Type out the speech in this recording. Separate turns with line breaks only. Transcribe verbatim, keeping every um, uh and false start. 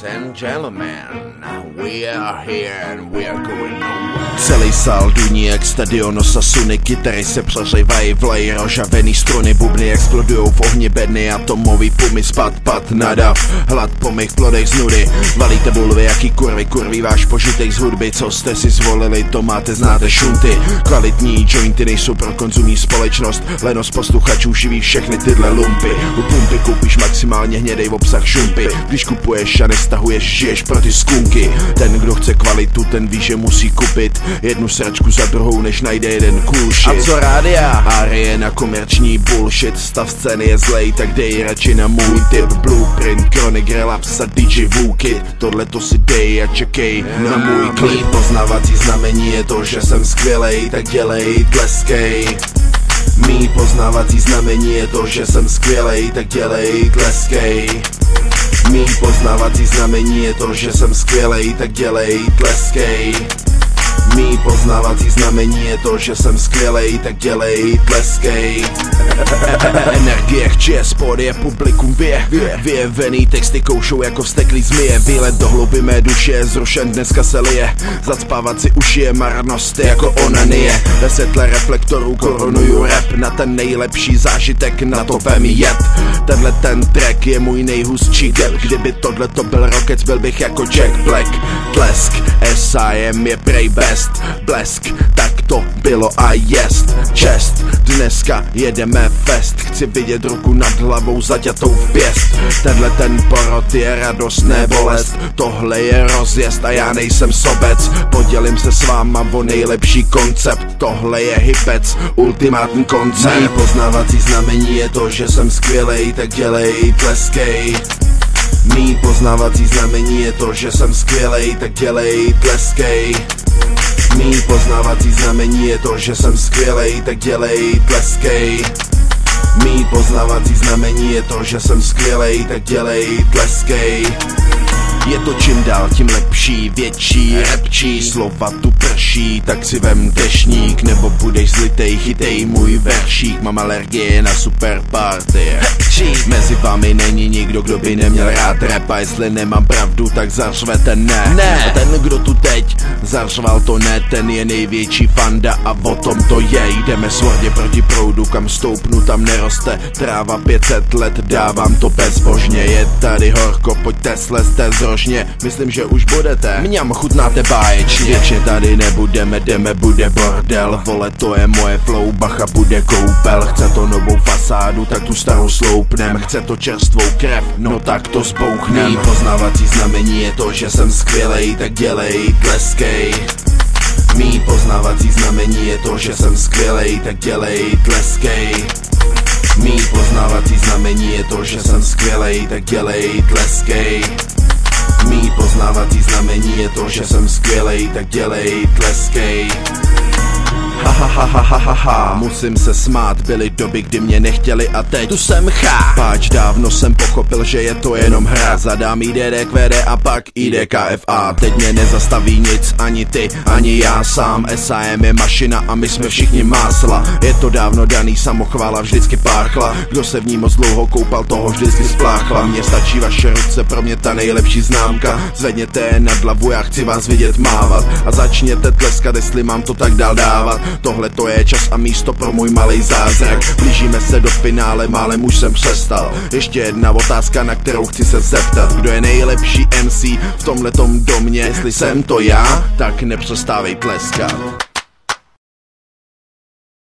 and gentlemen, we are here and we are going nowhere.
Celý sál duní jak stadion Osasuny, kytary se přeřevají, vlají rožavený struny, bubny explodujou v ohni bedny, atomový pumy, spad, pad, nadav, hlad po mých plodech z nudy. Valíte bulvy, jaký kurvy, kurví váš požitek z hudby, co jste si zvolili, to máte, znáte šunty. Kvalitní jointy nejsou pro konzumní společnost, lenost posluchačů živí všechny tyhle lumpy. U pumpy koupíš maximálně hnědej obsah šumpy, když kupuješ a nestahuješ, žiješ pro ty skunky. Ten, kdo chce kvalitu, ten ví, že musí kupit jednu sračku za druhou, než najde jeden cool shit.
A co rádia?
Arie na komerční bullshit, stav scény je zlej, tak dej radši na můj tip. Blueprint, Chronic, Relapse a D J Wookid, tohle to si dej a čekej na můj klip. Poznávací znamení je to, že jsem skvělej, tak dělej, tleskej. Mý poznávací znamení je to, že jsem skvělej, tak dělej, tleskej. Mý poznávací znamení je to, že jsem skvělej, tak dělej, tleskej. Mý poznávací znamení je to, že jsem skvělej, tak dělej, tleskej. Energie chčije, spod je publikum vě, vyjevený texty koušou jako vsteklý zmije. Výlet do hlouby mé duše je zrušen, dneska se lije. Zacpávat si uši je marnost jako onanie. Ve světle reflektorů korunuju rap na ten nejlepší zážitek, na to vem jet. Tenhle ten track je můj nejhustší gap. Kdyby tohle to byl Rockets, byl bych jako Jack Black. Tlesk, S I M je prej best. Blesk, tak to bylo a jest. Čest, dneska jedeme fest. Chci vidět ruku nad hlavou zaťatou v pěst. Tenhle ten porod je radost, ne bolest. Tohle je rozjezd a já nejsem sobec. Podělím se s váma o nejlepší koncept. Tohle je hypec, ultimátní koncept. Mý poznávací znamení je to, že jsem skvělej, tak dělej, tleskej. Mý poznávací znamení je to, že jsem skvělej, tak dělej, tleskej. Mý poznávací znamení je to, že jsem skvělej, tak dělej, tleskej. Mý poznávací znamení je to, že jsem skvělej, tak dělej, tleskej. Je to čím dál tím lepší, větší, repčí, slova tu prší, tak si vem dešník, nebo budeš zlitej, chytej můj veršík. Mám alergie na super party. Mezi vámi není nikdo, kdo by neměl rád rap, a jestli nemám pravdu, tak zařvete ne.
Ne.
A ten, kdo tu teď zařval, to ne, ten je největší fanda a o tom to je. Jdeme svordě proti proudu, kam stoupnu, tam neroste tráva pět set let, dávám to bezbožně. Je tady horko, pojďte slezte zrožně, myslím, že už budete. Mňam, chutnáte báječně. Věčně tady nebudeme, jdeme, bude bordel. Vole, to je moje flow, bacha, bude koupel. Chce to novou fasádu, tak tu starou sloupnem. Chce to čerstvou krev, no tak to zbouchnem. Mý poznávací znamení je to, že jsem skvělej, tak dělej, tleskej. Mý poznávací znamení je to, že jsem skvělej, tak dělej, tleskej. Mý poznávací znamení je to, že jsem skvělej, tak dělej, tleskej. Mý poznávací znamení je to, že jsem skvělej, tak dělej, tleskej. Ha ha ha ha ha ha ha, musím se smát, byly doby, kdy mě nechtěli a teď tu jsem chá. Páč dávno jsem pochopil, že je to jenom hra. Zadám I D D, Q D a pak I D K F A. Teď mě nezastaví nic, ani ty, ani já sám. S I M je mašina a my jsme všichni másla. Je to dávno daný, samochvála vždycky páchla. Kdo se v ní moc dlouho koupal, toho vždycky spláchla. Mně stačí vaše ruce, pro mě ta nejlepší známka. Zvedněte je nad hlavu, já chci vás vidět mávat. A začněte tleskat, jestli mám to tak dál dávat. Tohle to je čas a místo pro můj malej zázrak. Blížíme se do finále, málem už jsem přestal. Ještě jedna otázka, na kterou chci se zeptat. Kdo je nejlepší M C v tomhletom domě? Jestli jsem to já, tak nepřestávej tleskat.